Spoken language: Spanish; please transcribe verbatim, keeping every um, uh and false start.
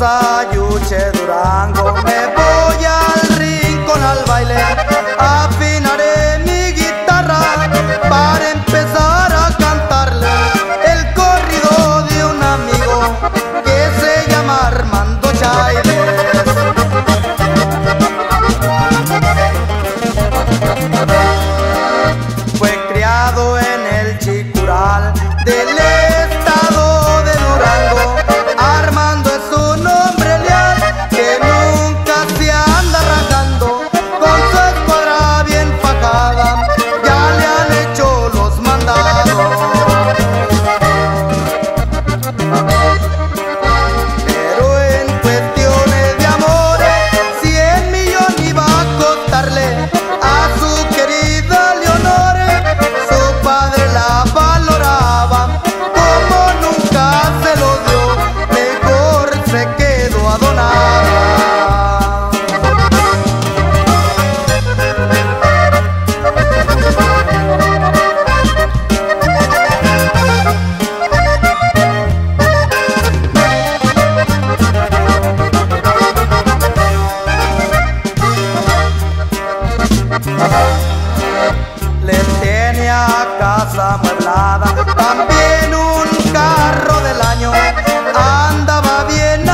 Sayuche, Durango. Me voy al rincón al baile, afinaré mi guitarra para empezar a cantarle el corrido de un amigo que se llama Armando Chailes. Fue criado en el Chicural del estado de Durango. Armando es un hombre leal que nunca se anda rajando, con su escuadra bien fajada ya le han hecho los mandados. Pero en cuestiones de amores, cien millones iba a costarle a su querida Leonore. Su padre la valoraba como nunca se lo dio, mejor se quedó a donar. Le tenía casa amueblada, también un carro del año, andaba bien